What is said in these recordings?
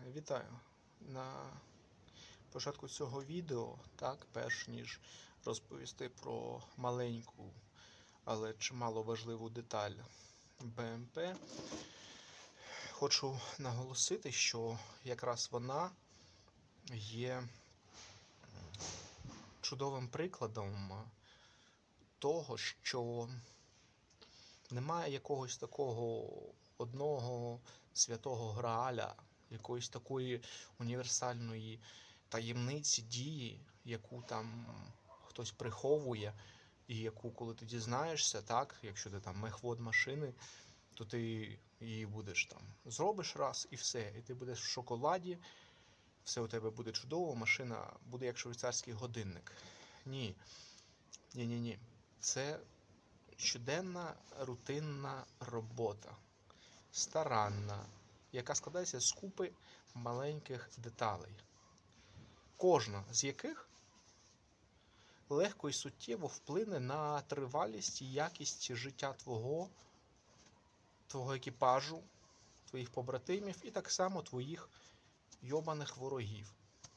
Вітаю! На початку цього відео, перш ніж розповісти про маленьку, але чимало важливу деталь БМП, хочу наголосити, що якраз вона є чудовим прикладом того, що немає якогось такого одного святого Грааля, якоїсь такої універсальної таємниці дії, яку там хтось приховує, і яку, коли ти дізнаєшся, якщо ти там мехвод машини, то ти її будеш там зробиш раз і все, і ти будеш в шоколаді, все у тебе буде чудово, машина буде як швейцарський годинник. Ні. Це щоденна рутинна робота, старанна, яка складається з купи маленьких деталей, кожна з яких легко і суттєво вплине на тривалість і якість життя твого екіпажу, твоїх побратимів і так само твоїх йобаних ворогів.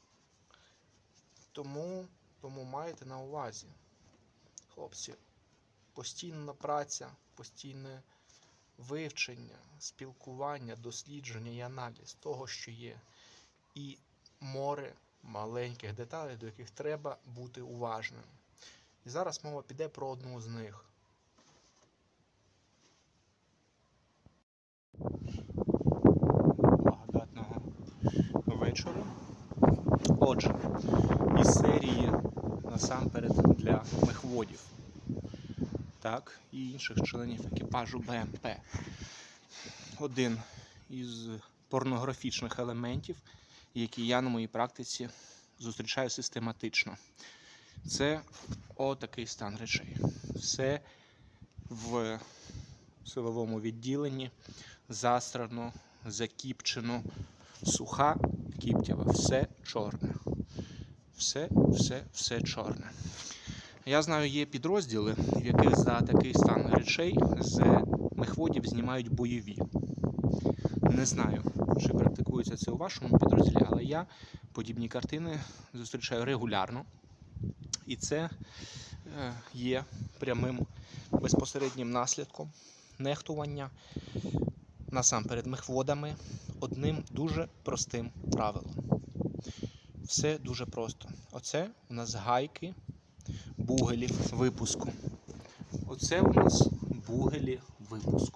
Тому майте на увазі, хлопці, постійна праця, постійне вивчення, спілкування, дослідження і аналіз того, що є, і море маленьких деталей, до яких треба бути уважним. І зараз мова піде про одну з них. Благодатного вечора. Отже, із серії насамперед для мехводів, і інших членів екіпажу БМП. Один із порнографічних елементів, які я на моїй практиці зустрічаю систематично. Це отакий стан речей. Все в силовому відділенні засрано, закіпчено, суха, кіптєва. Все чорне. Все чорне. Я знаю, є підрозділи, в яких за такий стан речей з мехводів знімають бойові. Не знаю, чи практикується це у вашому підрозділі, але я подібні картини зустрічаю регулярно. І це є прямим безпосереднім наслідком нехтування насамперед мехводами одним дуже простим правилом. Все дуже просто. Оце у нас гайки бугелів випуску. Оце у нас бугелі випуску.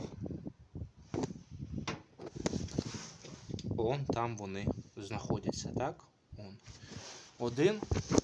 Он там вони знаходяться, так? Один.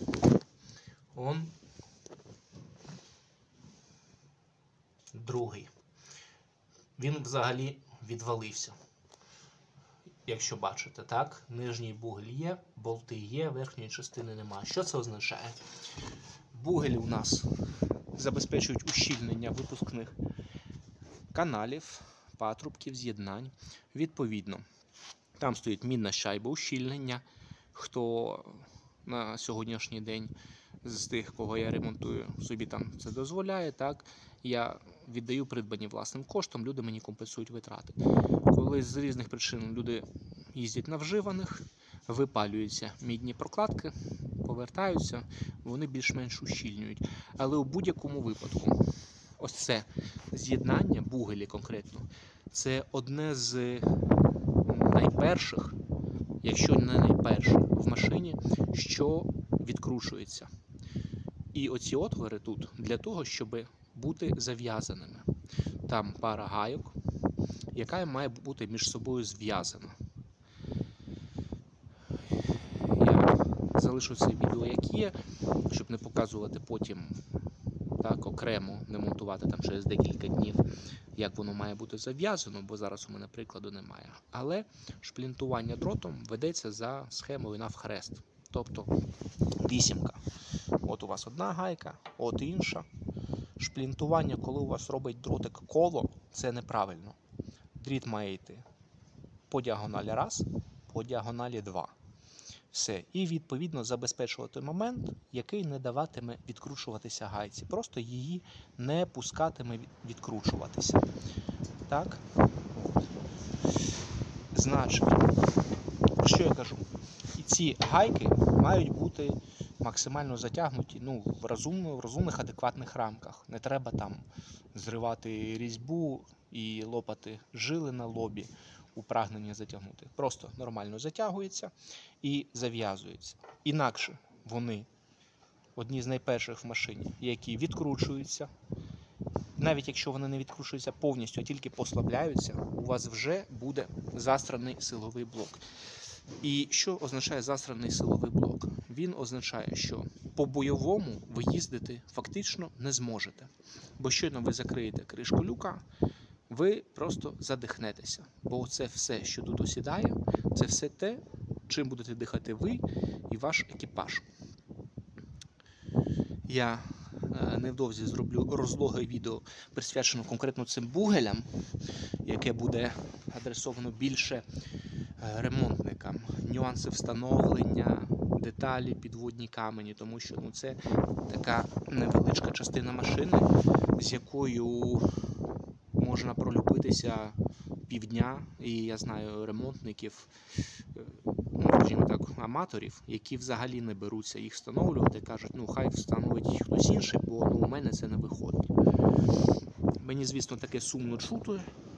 Другий. Він взагалі відвалився. Якщо бачите, нижній бугель є, болти є, верхньої частини немає. Що це означає? Бугелі у нас забезпечують ущільнення випускних каналів, патрубків, з'єднань. Відповідно, там стоїть мідна шайба ущільнення. Хто на сьогоднішній день з тих, кого я ремонтую, собі там це дозволяє, я віддаю придбані власним коштом, люди мені компенсують витрати. Коли з різних причин люди їздять на вживаних, випалюються мідні прокладки, повертаються, вони більш-менш ущільнюють. Але у будь-якому випадку, ось це з'єднання, бугелі конкретно, це одне з найперших, якщо не найперше, в машині, що відкручується. І оці отвори тут для того, щоб бути зав'язаними. Там пара гайок, яка має бути між собою зв'язана. Я залишу це відео як є, щоб не показувати потім окремо, не монтувати там через декілька днів, як воно має бути зав'язано, бо зараз у мене прикладу немає. Але шплінтування дротом ведеться за схемою навхрест. Тобто вісімка. От у вас одна гайка, от інша. Шплінтування, коли у вас робить дротик коло, це неправильно. Дріт має йти по діагоналі раз, по діагоналі два. Все. І відповідно забезпечувати момент, який не даватиме відкручуватися гайці. Просто її не пускатиме відкручуватися. Так? Значить, Що я кажу? І ці гайки мають бути максимально затягнуті в розумних, адекватних рамках. Не треба там зривати різьбу і лопати жили на лобі у прагненні затягнути. Просто нормально затягується і зав'язується. Інакше вони одні з найперших в машині, які відкручуються. Навіть якщо вони не відкручуються повністю, а тільки послабляються, у вас вже буде застраний силовий блок. І що означає застраний силовий блок? Він означає, що по-бойовому ви їздити фактично не зможете. Бо щойно ви закриєте кришку люка, ви просто задихнетеся. Бо це все, що тут осідає, це все те, чим будете дихати ви і ваш екіпаж. Я невдовзі зроблю розлоге відео, присвячене конкретно цим бугелям, яке буде адресовано більше ремонтникам. Нюанси встановлення, деталі, підводні камені, тому що це така невеличка частина машини, з якою можна пролюбитися півдня. І я знаю ремонтників, скажімо так, аматорів, які взагалі не беруться їх встановлювати, кажуть, хай встановить хтось інший, бо у мене це не виходить. Мені, звісно, таке сумно чути,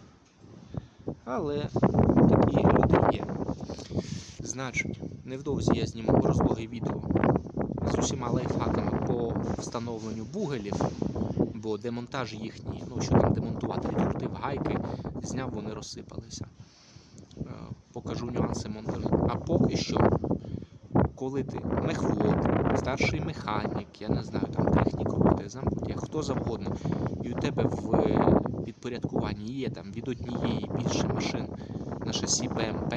але такі люди є. Значить, невдовзі я зніму розлоге відео з усіма лайфхаками по встановленню бугелів, бо демонтаж їхній, що там демонтувати, відкрутив гайки, зняв, вони розсипалися. Покажу нюанси монтажу. А поки що, коли ти мехвод, старший механік, я не знаю, там технік, зампут, хто завгодно, і у тебе в підпорядкуванні є там від однієї і більше машин на шасі БМП,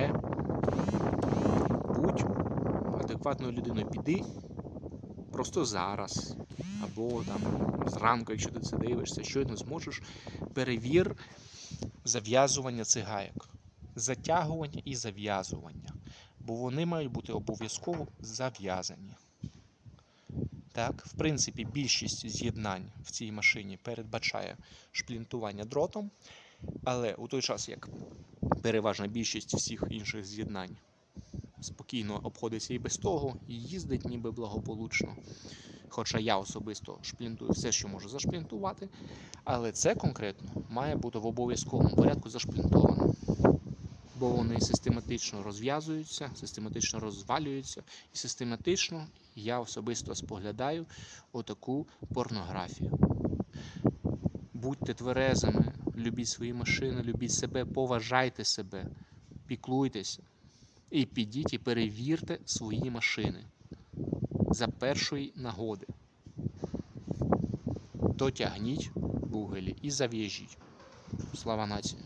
будь адекватною людиною, піди просто зараз, або там зранку, якщо ти це дивишся, щойно зможеш, перевір зав'язування цих гайок. Затягування і зав'язування. Бо вони мають бути обов'язково зав'язані. Так, в принципі, більшість з'єднань в цій машині передбачає шплінтування дротом, але у той час, як переважна більшість всіх інших з'єднань спокійно обходиться і без того, і їздить ніби благополучно. Хоча я особисто шплінтую все, що можу зашплінтувати, але це конкретно має бути в обов'язковому порядку зашплінтовано. Бо вони систематично розв'язуються, систематично розвалюються і систематично я особисто споглядаю отаку порнографію. Будьте тверезими, любіть свої машини, любіть себе, поважайте себе, піклуйтеся і підіть і перевірте свої машини за першої нагоди. Дотягніть бугелі і зав'яжіть. Слава нації!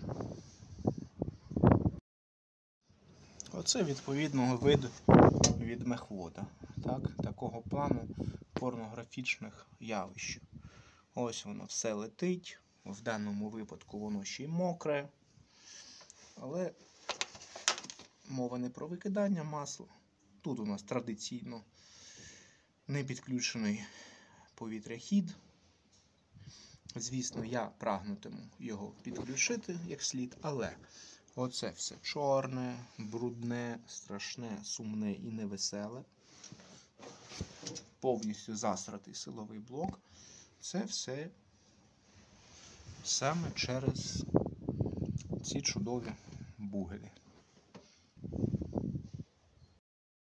Оце відповідного виду від мехвода. Такого плану порнографічних явищ. Ось воно все летить. В даному випадку воно ще й мокре. Але мова не про викидання масла. Тут у нас традиційно не підключений повітряхід. Звісно, я прагнутиму його підключити як слід, але оце все чорне, брудне, страшне, сумне і невеселе. Повністю засратий силовий блок. Це все саме через ці чудові бугелі.